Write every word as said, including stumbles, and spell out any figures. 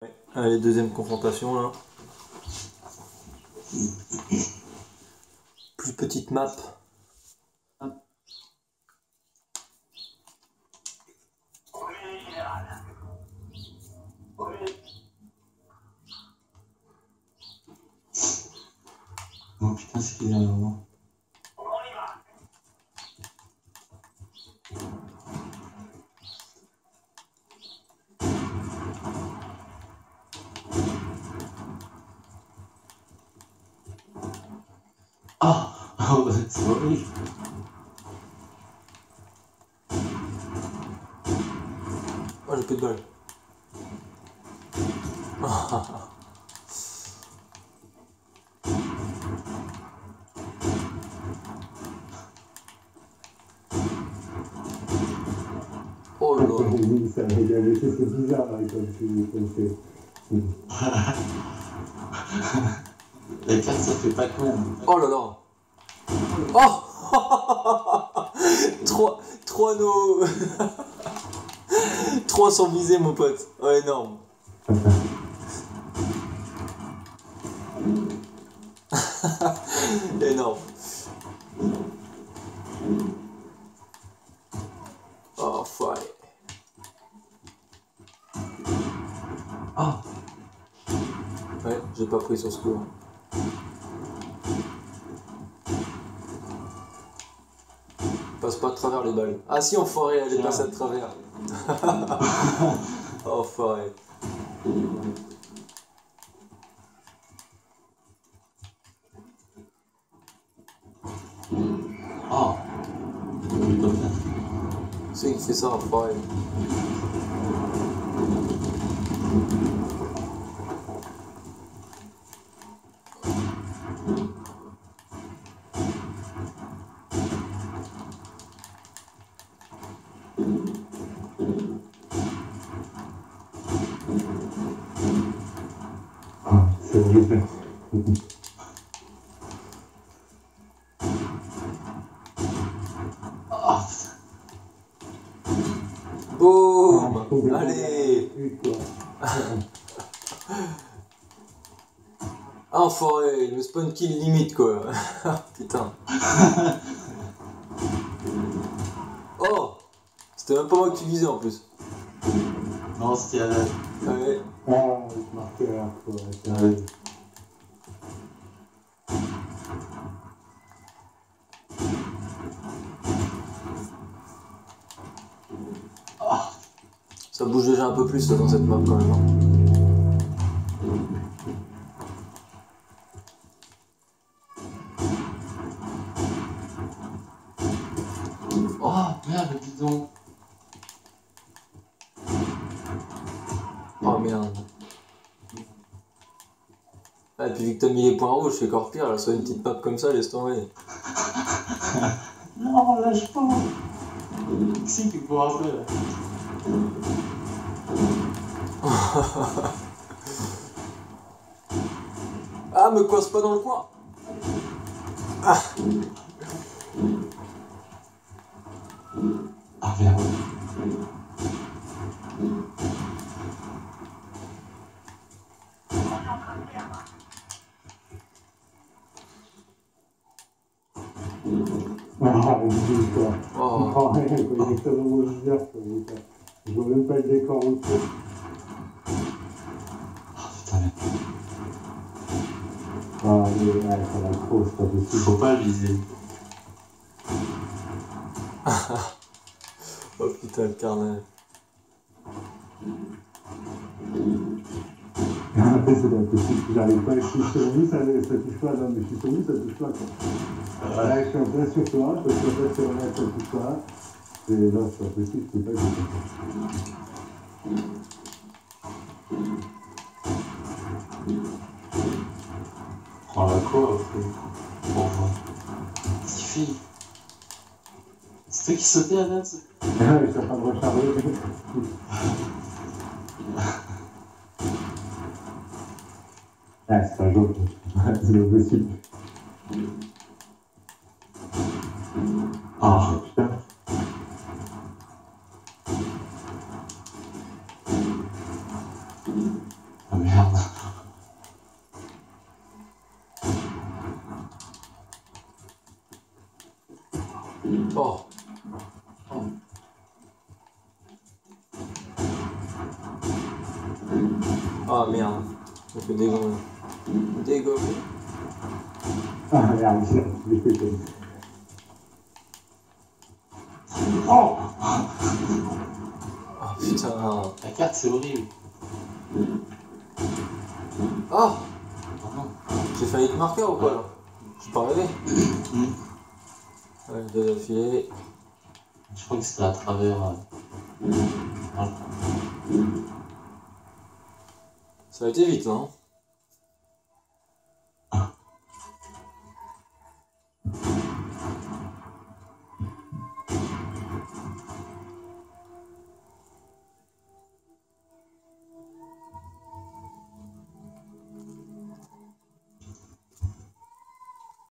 Ouais. Allez, deuxième confrontation là. Plus petite map. Oh putain, c'est qu'il y a un moment. Ah, oh, c'est horrible. Oh, j'ai plus de balles. Oh là là. Oui, ça m'a laissé, c'est bizarre là, comme tu fais. La carte, ça fait pas con. Oh là là. Oh. Trois, trois nos... Trois sont visés, mon pote. Oh, énorme. Énorme. Oh, foiré. Ah, Ouais, j'ai pas pris sur ce coup. Passe pas de travers les balles. Ah si, enfoiré, elle est passée de travers. Oh, enfoiré. ah. Oui, comme ça. C'est qui fait ça, enfoiré. Ah, c'est horrible. Ah, Boum. Ah, Allez. quoi. Ah, enfoiré, le spawn kill limite quoi. Putain. Oh. C'était même pas moi que tu visais en plus. non, c'était à la... Ouais. Ah, le marqueur, quoi. C'est horrible. Ah, Ça bouge déjà un peu plus là, dans cette map quand même. oh, merde, dis donc. Oh merde. Ah, et puis vu que t'as mis les points rouges, c'est encore pire, là, sur une petite map comme ça, laisse tomber. Non, lâche pas. Si, tu pourras après, là. Ah, me coince pas dans le coin. Ah. Ah, merde. Ah, oublie quoi. Oh. Oh, rien, quoi. Il est tellement beau de dire, quoi. Je vois même pas le décor autour. Ah, putain, merde. Ah, mais ouais, ça va trop, c'est pas possible. Faut pas le viser. Oh putain, le carnage. Après, c'est pas possible. J'arrive pas, je suis sur lui, ça, ça touche pas. Non, mais je suis sur lui, ça touche pas, quoi. Ouais. Là, je suis en plein sur toi, je suis en plein sur là, ça touche pas. C'est, non, c'est pas possible, c'est pas que Prends la quoi, après. Bon, enfin. Qu'est-ce qu'il fait? C'est toi qui sautais à date? Ah, je suis en train de recharger. Ah, c'est pas joke. C'est pas possible. Ah, Putain. Ah merde. Oh. Oh. Ah merde. Je me fais dégommer. Dégommer. Ah merde, je l'ai pété. Oh! Oh putain. La carte c'est horrible. Oh. Oh non. J'ai failli te marquer ou quoi là? Je suis pas rêvé. Ouais, deux d'affilée. Je crois que c'était à travers. Euh... Voilà. Ça a été vite là. Hein.